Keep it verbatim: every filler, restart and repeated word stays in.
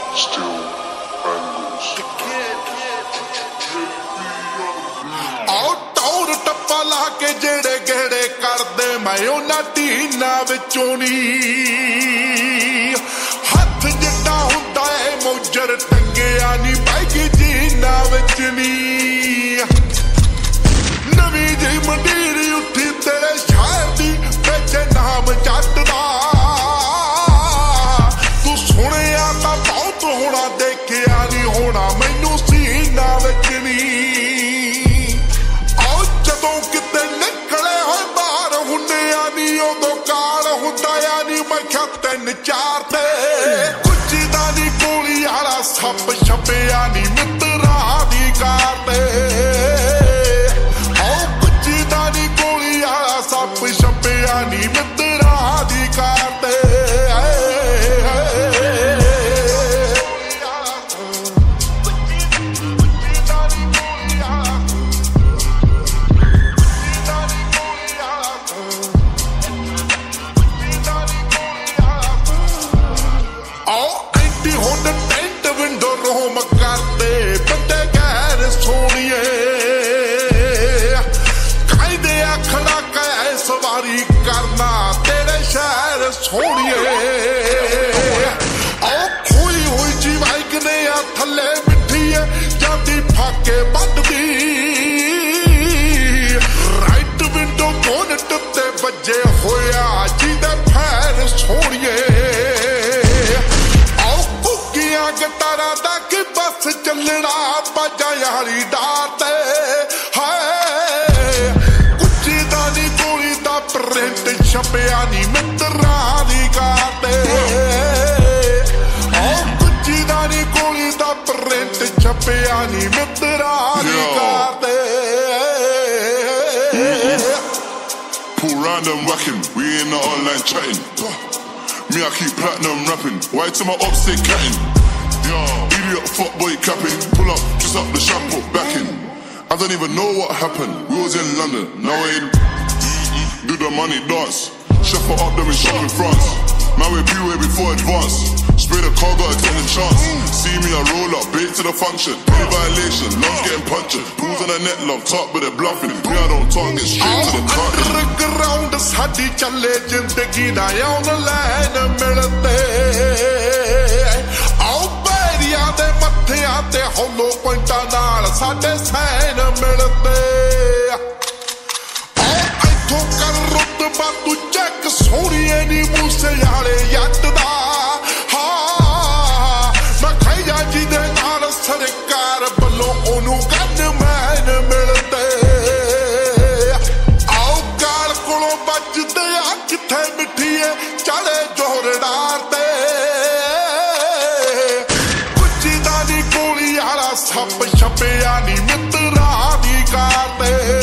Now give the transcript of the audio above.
Still angles. आओ टौर टप्पा ला के जेड़े गेड़े कर दे मैं उन्हां टीना विचों नी हथ जिद्दां हुंदा है मौजर टंगिया नी बैगी जीना विच नी नवी जी मंडीर उठी तेरे शहर दी विच नाम जट दा तू सुनिया तां बहुत होना देखिया नी होना मैनू सीना विच नी तीन चार ते कुछ दी गोली आला सप छपिया नी मित्रा दी कार ते ओ कुछ दी गोली आला सप छपिया नी मित्रा दी कार ते करना तेरे शहर सोनिए आओ खोई हुई जी बाइक ने आ थले मिठी है जाती फाके बददी राइट विंडो बोनट ते बजे होया जी दे पैर सोनिए आओ कुकियां गटारा दा कि बस चलना बाजा यारी डाते प्रिंट छपिया नी मित्रा दी कार ते ओ कुछ दी गोली दा प्रिंट छपिया नी मित्रा दी कार ते Pull round and whacking, we in the online chatting. Me I keep platinum rapping, why to my ops they catting? Yo, idiot fuckboy capping, pull up, just up the shampoo, backing. I don't even know what happened, we was in London, now we in do the money dance, shuffle up them in shop in France. Man we be way before advance. Spray the car, got a ten chance. See me I roll up, bait to the function. Any violation, love's getting punctured. Pools on the net, love talk but they bluffing. Me I don't talk, get straight to the cut. Underground साडी चले जिंदगी ना online मिलते आओ बैरिया दे मत्थियां ते होलो पॉइंटां नाल साडे San मिलते तू चेक सोनिए नी मूसे याले जट दा हाँ मैं खैया जी दे नाल सरकार बल्लों ओनू गनमैन मिलते आओ गाल कोलों बजदे आ किथे मिठीए चले जोरदार ते कुछ दी गोली आला सप छपिया नी मित्रा दी कार ते